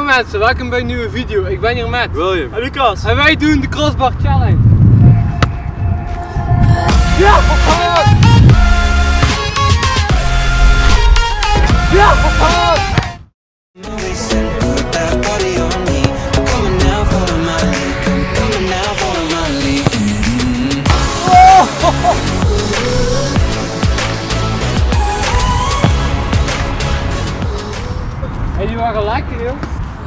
mensen, welkom bij een nieuwe video. Ik ben hier met William en Lucas. En wij doen de crossbar challenge. Ja! Ja! Hey, die waren lekker, joh.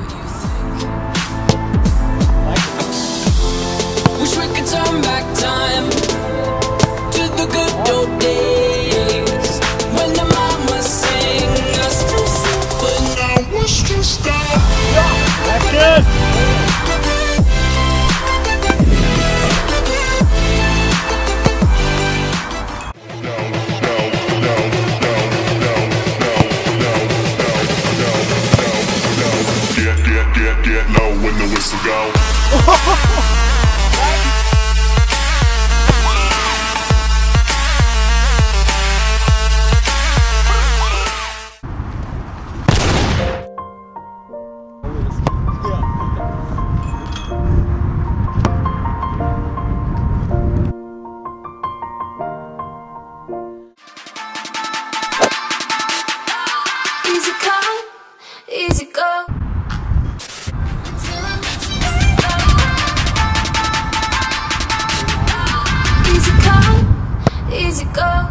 Wish we could turn back time to the good old days when the mama sang us to sleep, but now wish to stop. Lekker! Get low when the whistle go. Easy come, easy go. Easy come, easy go.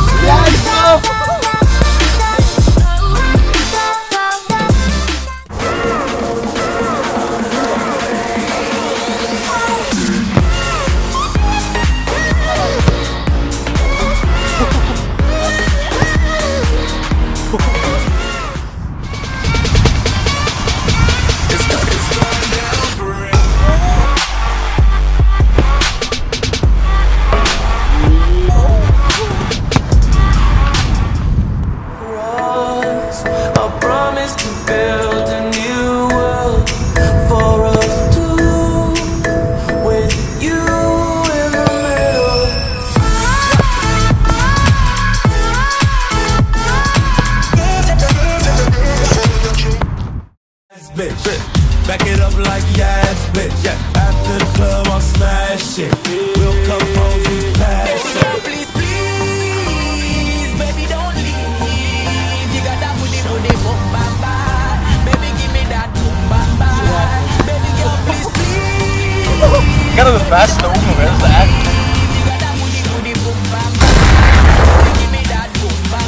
Build a new world for us two, with you in the middle. Bitch, back it up like yes, bitch. Yeah. After the club, I'll smash it. We'll come home, we pass it. Please, please, baby, don't leave. You got that booty, boom, bam, baby, give me that boom, bam, baby, girl, please, please. Ik ga er de beste ook nog, hè. Dat is echt. You got that booty, boom, bam, baby, give me that boom, bam,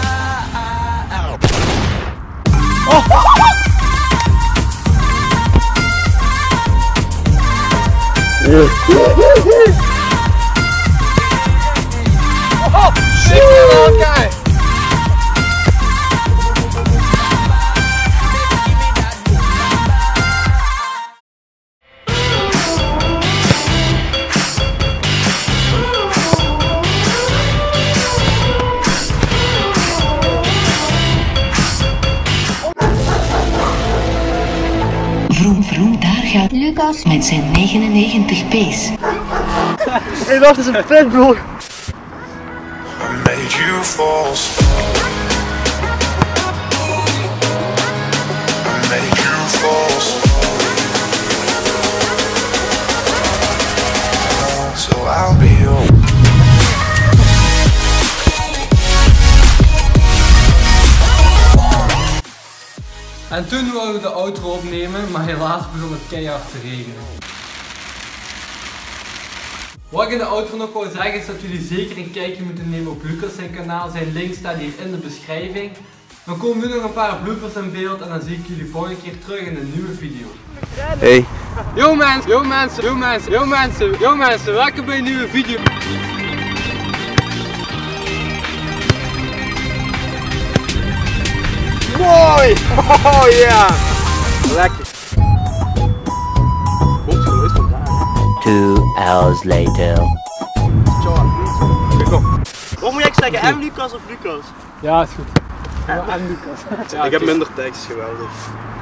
Oh, sick man, guy. Vroom, vroom, daar gaat Lucas met zijn 99 pace. Hey, dat is een pitbull. I made you fall slow. I made you fall slow. So I'll be your. En toen wilden we de outro opnemen, maar helaas begon het keihard te regenen. Wat ik in de outro nog wil zeggen is dat jullie zeker een kijkje moeten nemen op Lucas zijn kanaal. Zijn link staat hier in de beschrijving. Dan komen nu nog een paar bloopers in beeld en dan zie ik jullie volgende keer terug in een nieuwe video. Hey. Yo mensen, yo mensen, yo mensen, yo mensen, yo mensen, welkom bij een nieuwe video. Mooi! Oh ja! Lekker. Komt geluid vandaan, hè? 2 hours later. Kom. Wat moet ik zeggen? M. Lucas of Lucas? Ja, is goed. En Lucas. Ik heb minder tekst, geweldig.